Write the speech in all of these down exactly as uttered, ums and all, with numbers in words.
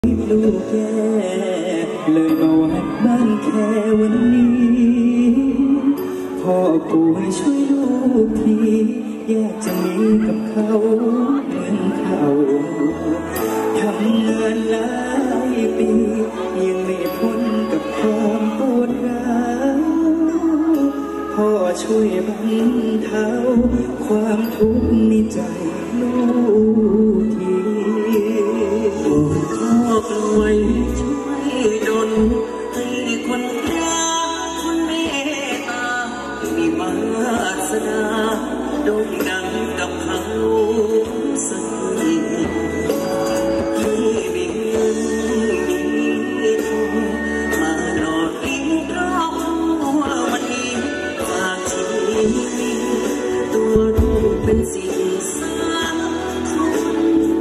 ลูกแก่เลยมาวัดบ้านแค่วันนี้พ่อป่วยช่วยลูกทีอยากจะมีกับเขาเหมือนเขาทำงานหลายปียังไม่พ้นกับความปวดร้าวพ่อช่วยบรรเทาความทุกข์ในใจลูกทีพ่อปล่อยช่วยดลให้คนรักคนเมตตามีวาสนาโด่งดังกับเขาสักทีให้มีเงินมีทองมาหล่อเลี้ยงครอบครัววันนี้ฝากชีวิตตัวลูกเป็นสิ่งสำคัญ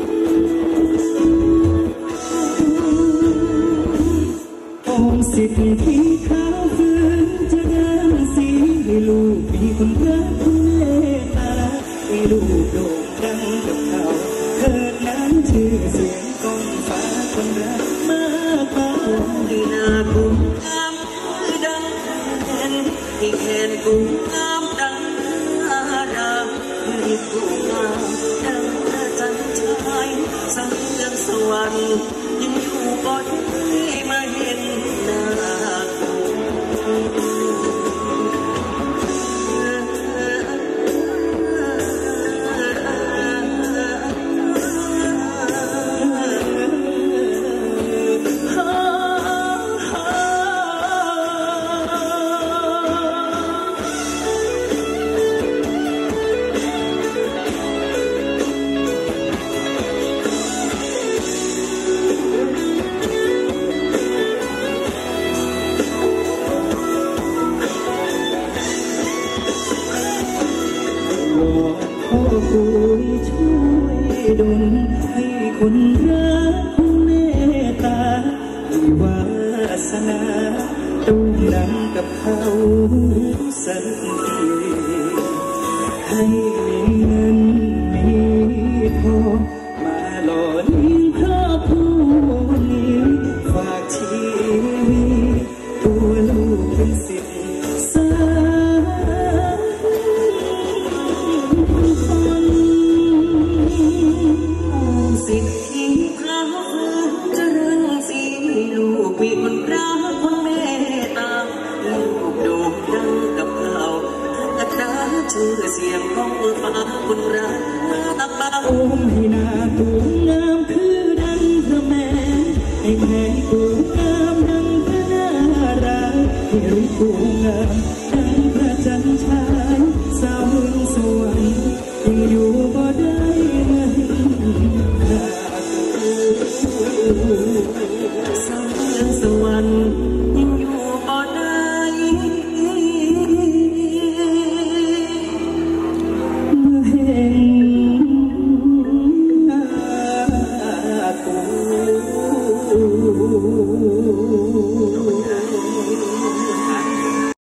องค์สิทธิ์ที่เขาฝืนจะเดินสีให้ลูกมีคนรักคนเมตตาให้ลูกโด่งดังกับเขาเกิดนั้นชื่อเสียงก้องฟ้าคนรักมากมายให้หน้ากุมงามคือดังแขนให้แขนกุมงามดังอาราให้กุมงามดังพระจันทร์ฉายสังเรื่องสวรรค์ยังอยู่ก่อนที่มาเห็นหน้าพ่อป่วยช่วยดลให้คนรักคนเมตตามีวาสนาโด่งดังกับเขาสักทีให้มีเงินมีทองมาหล่อเลี้ยงครอบครัวนี้ฝากชีวิตตัวลูกเป็นสิทธิ์สสิทธิพระฟื้นจะเรื่องสีลูกมีคนรักคนเมตตาลูกโด่งดังกับเขาอัตราชื่อเสียงของฟ้าคนรักตาบ้าโอมให้หน้าตัวงามคือดังพระแม่ให้แม่ตัวงามดังพระนาราให้รู้ตัวงามดังพระจันทร์ฉายสาวเมืองสวรรค์ยังอยู่บ่ได้เงินสาวเมืองสวรรค์